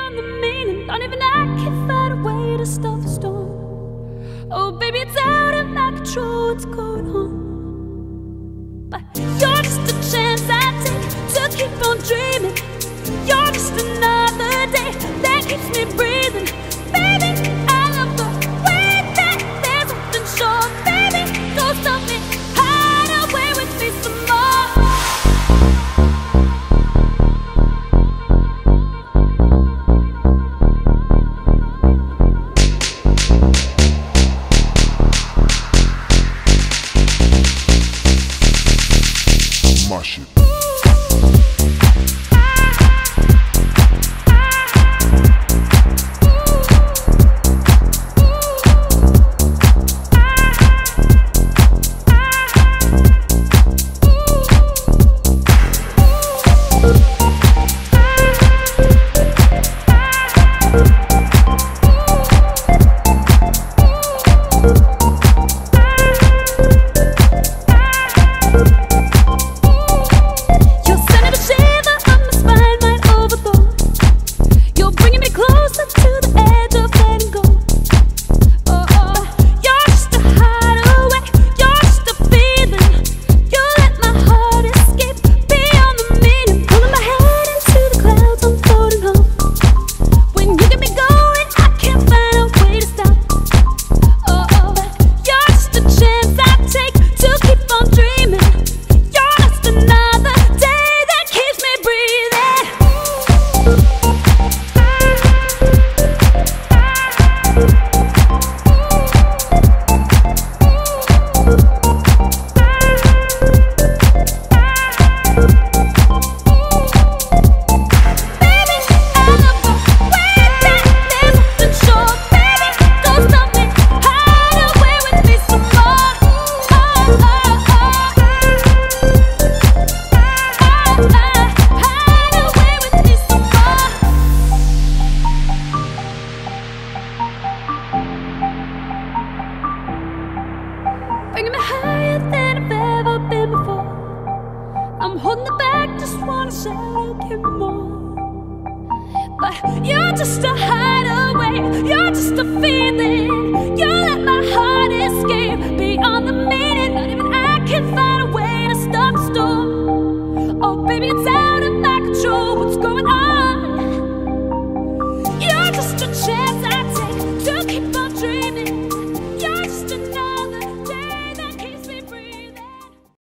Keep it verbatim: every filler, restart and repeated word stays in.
beyond the meaning. Not even I can find a way to stop the storm. Oh baby, it's out of my control what's going on. But you're just a chance I take to keep on dreaming. You're just another day that keeps me breathing. Baby, I love the way that there's nothing short. Baby, don't stop me, hide away with me some more. My shit. Bringing me higher than I've ever been before. I'm holding it back, just wanna shout, give me more. But you're just a hideaway, you're just a feeling. You let my heart escape beyond the meaning. Not even I can find